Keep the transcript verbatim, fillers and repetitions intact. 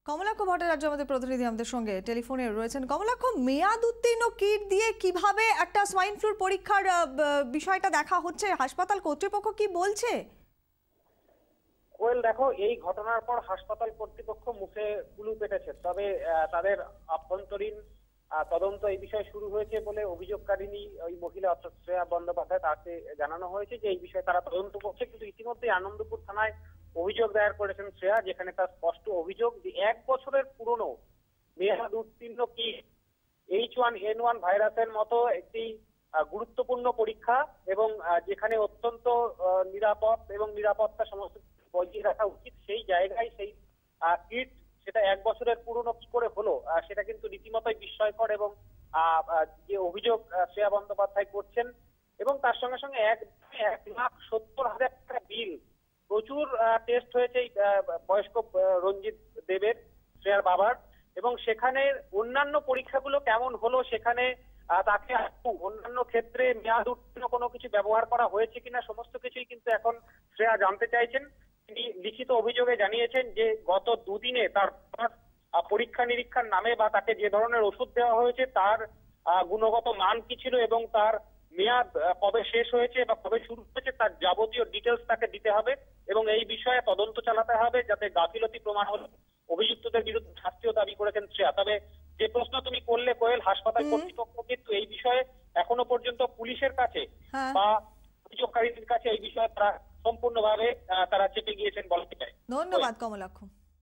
কমলাক্ষ ভট্টাচার্য আমাদের প্রতিনিধি আমাদের সঙ্গে টেলিফোনে রয়েছেন। কমলাক্ষ, মেয়াদ উত্তীর্ণ কিট দিয়ে কিভাবে একটা সোয়াইন ফ্লুর পরীক্ষার বিষয়টা দেখা হচ্ছে, হাসপাতাল কর্তৃপক্ষ কি বলছে? কোয়েল, দেখো, এই ঘটনার পর হাসপাতাল কর্তৃপক্ষ মুখে কুলু পেটেছে, তবে তাদের আভ্যন্তরীণ তদন্ত এই বিষয়ে শুরু হয়েছে বলে অভিযোগকারিনী ওই মহিলা অর্থাৎ শ্রেয়া বন্দ্যোপাধ্যায়, তাকে জানানো হয়েছে যে এই বিষয়ে তারা তদন্ত করছে। কিন্তু ইতিমধ্যে আনন্দপুর থানায় অভিযোগ দায়ের করেছেন শ্রেয়া, যেখানে তার স্পষ্ট অভিযোগ যে এক বছরের পুরনো মেয়াদ উত্তীর্ণ kit H one N one ভাইরাসের মতো একটি গুরুত্বপূর্ণ পরীক্ষা এবং যেখানে অত্যন্ত নিরাপদ এবং নিরাপত্তা সমস্ত বজিয়ে রাখা উচিত, সেই জায়গায় সেই কিট সেটা এক বছরের পুরনো কি করে হলো, সেটা কিন্তু রীতিমতোই বিস্ময়কর। এবং যে অভিযোগ শ্রেয়া বন্দ্যোপাধ্যায় করছেন এবং তার সঙ্গে সঙ্গে এক এক লাখ সত্তর হাজার টাকা বিল, প্রচুর টেস্ট হয়েছে এই বয়স্ক রঞ্জিত দেবের, শ্রেয়ার বাবার, এবং সেখানে অন্যান্য পরীক্ষাগুলো কেমন হলো, সেখানে তাকে অন্যান্য ক্ষেত্রে মেয়াদ উত্তীর্ণ কোনো কিছু ব্যবহার করা হয়েছে কিনা, সমস্ত কিছুই কিন্তু এখন শ্রেয়া জানতে চাইছেন। তিনি লিখিত অভিযোগে জানিয়েছেন যে গত দুদিনে তার পরীক্ষা নিরীক্ষার নামে বা তাকে যে ধরনের ওষুধ দেওয়া হয়েছে তার গুণগত মান কি ছিল এবং তার মেয়াদ কবে শেষ হয়েছে বা কবে শুরু হয়েছে তার যাবতীয় ডিটেলস তাকে দিতে হবে এবং এই বিষয়ে তদন্ত চালাতে হবে, যাতে গাফিলতি প্রমাণ হলে অভিযুক্তদের বিরুদ্ধে শাস্তিও দাবি করেছেন শ্রেয়া। তবে যে প্রশ্ন তুমি করলে কোয়েল, হাসপাতাল কর্তৃপক্ষ কিন্তু এই বিষয়ে এখনো পর্যন্ত পুলিশের কাছে বা অভিযোগকারীদের কাছে এই বিষয়ে তারা সম্পূর্ণভাবে তারা চেপে গিয়েছেন বলতে চাই। ধন্যবাদ কমলাক্ষ।